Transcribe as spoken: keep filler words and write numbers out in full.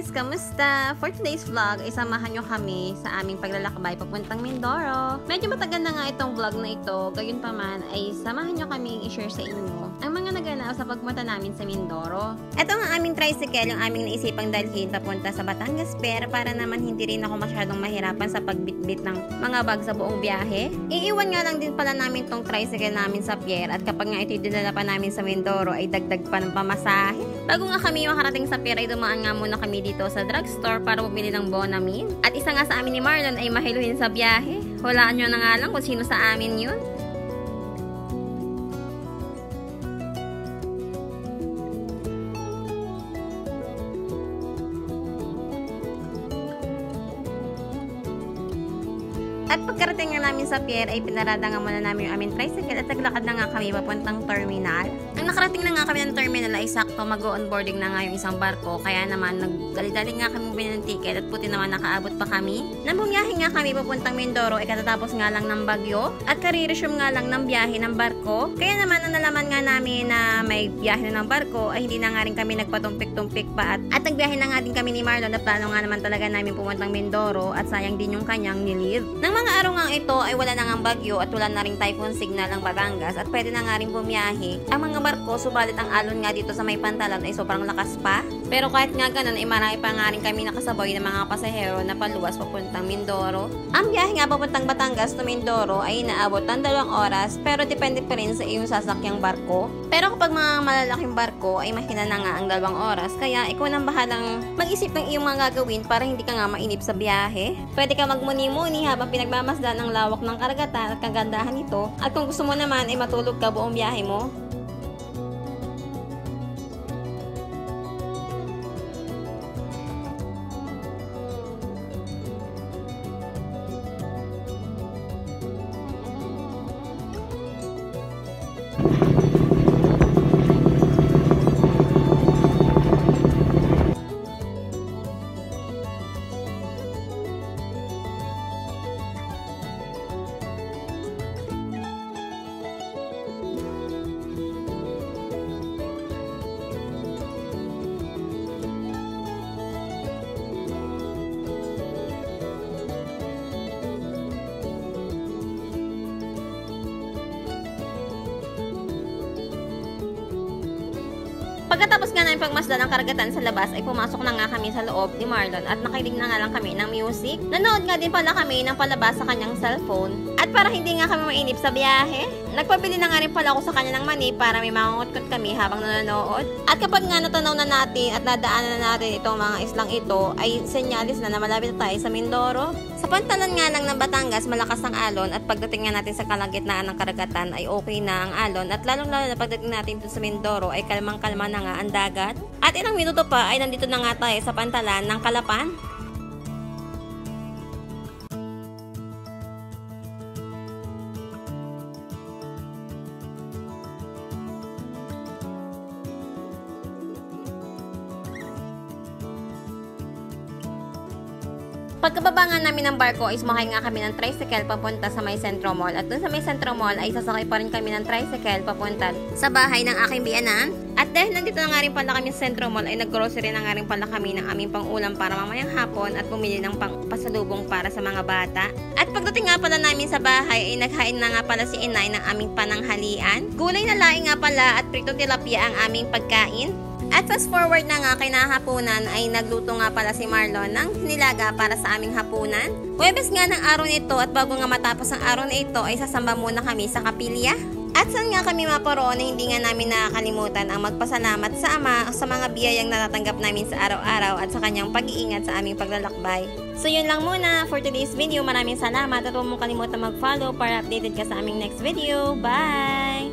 guys! Kamusta? For today's vlog ay samahan nyo kami sa aming paglalakbay papuntang Mindoro. Medyo matagal na nga itong vlog na ito, gayon pa man ay samahan nyo kaming i-share sa inyo ang mga naganap sa pagpunta namin sa Mindoro. Ito ang aming tricycle, yung aming naisipang dalhin papunta sa Batangas Pier para naman hindi rin ako masyadong mahirapan sa pagbitbit ng mga bag sa buong biyahe. Iiwan nga lang din pala namin tong tricycle namin sa pier at kapag nga ito'y dinala pa namin sa Mindoro ay dagdag pa ng pamasahe. Bago nga kami makarating sa pier ay dumaan nga muna kami dito sa drugstore para bumili ng Bonamine. At isa nga sa amin ni Marlon ay mahiluhin sa biyahe. Hulaan nyo na nga lang kung sino sa amin yun. At pagkarating nga namin sa pier ay pinarada nga muna namin yung aming tricycle at naglakad na nga kami papuntang terminal. Ang nakarating na nga kami ng terminal ay sakto mag-onboarding na nga yung isang barko, kaya naman nagdali-dali nga kami bumili ng ticket at puti naman nakaabot pa kami. Nang bumiyahe nga kami papuntang Mindoro ay katatapos nga lang ng bagyo at kare-resume nga lang ng biyahe ng barko. Kaya naman ang nalaman nga namin na may biyahe na ng barko ay hindi na nga rin kami nagpatumpik-tumpik pa at, at nagbiyahe na nga din kami ni Marlon na plano nga naman talaga namin pumuntang Mindoro at sayang din yung kanyang nilive. Nang mga araw nga ito ay wala na nga bagyo at wala na ring typhoon signal ang Batangas at pwede na nga rin bumiyahe ang mga barko, subalit ang alon nga dito sa may pantalan ay sobrang lakas pa. Pero kahit nga ganun ay marami pa nga rin kami nakasabay ng mga pasahero na paluwas papuntang Mindoro. Ang biyahe nga papuntang Batangas to Mindoro ay inaabot ng dalawang oras pero depende pa rin sa iyong sasakyang barko. Pero kapag mga malalaking barko ay mahina na nga ang dalawang oras kaya ikaw nang bahalang mag-isip ng iyong mga gagawin para hindi ka nga mainip sa biyahe. Pwede ka magmuni-muni habang pinagmamasdan ang lawak ng karagatan at kagandahan nito at kung gusto mo naman ay matulog ka buong biyahe mo. Pagkatapos nga namin pagmasdan ng karagatan sa labas ay pumasok na nga kami sa loob ni Marlon at nakinig na nga lang kami ng music. Nanood nga din pala kami ng palabas sa kanyang cellphone. At para hindi nga kami mainip sa biyahe, nagpabili na nga rin pala ako sa kanya ng mani para may mangungutkot kami habang nanonood. At kapag nga natanaw na natin at nadaanan na natin itong mga islang ito ay senyalis na na malapit na tayo sa Mindoro. Sa pantalan nga lang ng Batangas, malakas ang alon at pagdating nga natin sa kalagitnaan ng karagatan ay okay na ang alon at lalong-lalo na pagdating natin sa Mindoro ay kalmang-kalma na nga ang dagat. At ilang minuto pa ay nandito na nga tayo sa pantalan ng Calapan. Pagkababa nga namin ng barko ay sumakay nga kami ng tricycle papunta sa may Centro Mall. At dun sa may Centro Mall ay sasakay pa rin kami ng tricycle papunta sa bahay ng aking biyanan. At dahil nandito na nga rin pala kami sa Centro Mall ay nag-grocery na nga rin pala kami ng aming pang-ulam para mamayang hapon at bumili ng pang pasalubong para sa mga bata. At pagdating nga pala namin sa bahay ay naghain na nga pala si Inay ng aming pananghalian. Gulay na laing nga pala at prito tilapia ang aming pagkain. At fast forward na nga kay nahapunan ay nagluto nga pala si Marlon ng nilaga para sa aming hapunan. Huwebes nga ng araw nito at bago nga matapos ang araw na ito ay sasamba muna kami sa kapilya. At saan nga kami maparoon na hindi nga namin nakakalimutan ang magpasalamat sa Ama sa mga biyayang natatanggap namin sa araw-araw at sa kanyang pag-iingat sa aming paglalakbay. So yun lang muna for today's video. Maraming salamat at huwag mong kalimutan mag-follow para updated ka sa aming next video. Bye!